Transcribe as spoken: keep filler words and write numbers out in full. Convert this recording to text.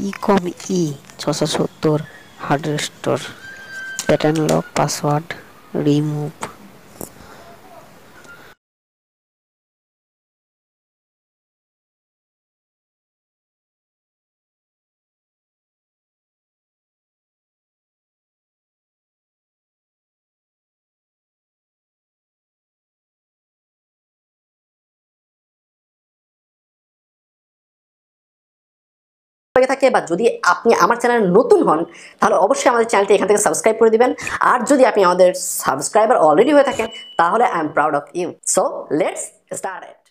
ইকম ই ছশো সত্তর hard restore pattern lock password remove. লাগে থাকে বা যদি আপনি আমার চ্যানেলে নতুন হন তাহলে অবশ্যই আমাদের চ্যানেলটি এখান থেকে সাবস্ক্রাইব করে দিবেন। আর যদি আপনি আমাদের সাবস্ক্রাইবার অলরেডি হয়ে থাকেন তাহলে I am proud of you. So let's start.